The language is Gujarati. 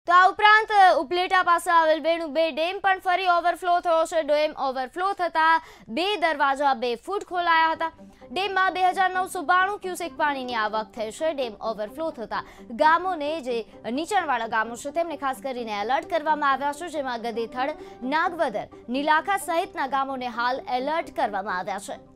તો આ ઉપરાંત ઉપલેટા પાસે આવેલ વેણુ 2 ડેમ પણ ફરી ઓવરફ્લો થયો છે। ડેમ ઓવરફ્લો થતા 2 દરવાજા 2 ફૂટ ખોલાયા હતા। ડેમમાં 2992 ક્યુસેક પાણીની આવક થઈ છે। ડેમ ઓવરફ્લો થતા ગામોને જે નીચાણવાળા ગામો છે તેમને ખાસ કરીને એલર્ટ કરવામાં આવ્યા છે, જેમાં ગદેથડ, નાગવદર, નીલાખા સહિતના ગામોને હાલ એલર્ટ કરવામાં આવ્યા છે।